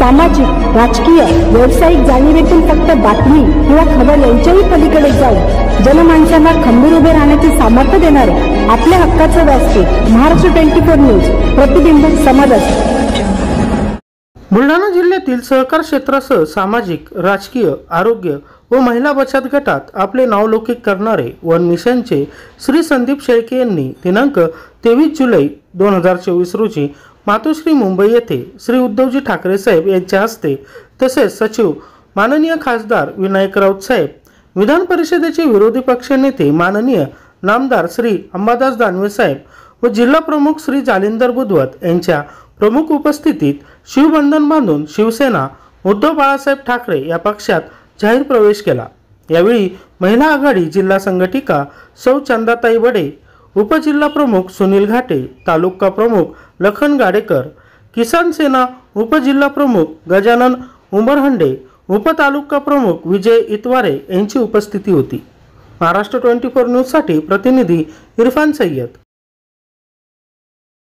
सामाजिक, राजकीय, व्यावसायिक जाणीवेतून फक्त बातमी किंवा खबर यांच्याही पलीकडे जाऊन जनमानसांना खंबीर उभे राहण्याचे सामर्थ्य देणारे आपल्या हक्काचे व्यासपीठ महाराष्ट्र 24 न्यूज, प्रतिबिंब समाजाचे। बुलढाणा जिल्ह्यातील सहकार क्षेत्रासह सामाजिक, राजकीय, आरोग्य व महिला बचत गटात आपले नावलौकिक करणारे वन मिशनचे श्री संदीप शेळके यांनी दिनांक 23 जुलै 2024 रोजी मातोश्री मुंबई येथे श्री उद्धवजी ठाकरे साहेब यांच्या हस्ते तसेच सचिव माननीय खासदार विनायक राऊत साहेब, विधान परिषदेचे विरोधी पक्ष नेते माननीय नामदार श्री अंबादास दानवे साहेब व जिल्हा प्रमुख श्री जालिंदर बुधवत यांच्या प्रमुख उपस्थितीत शिवबंधन बांधून शिवसेना उद्धव बाळासाहेब ठाकरे या पक्षात जाहीर प्रवेश केला। यावेळी महिला आघाडी जिल्हा संघटिका सौ चंदाताई बडे, उपजिल्हा प्रमुख सुनील घाटे, तालुका प्रमुख लखन गाडेकर, किसान सेना उपजिल्हा प्रमुख गजानन उमरहंडे, उपतालुका प्रमुख विजय इतवारे यांची उपस्थिती होती। महाराष्ट्र 24 न्यूज साठी प्रतिनिधी इरफान सय्यद।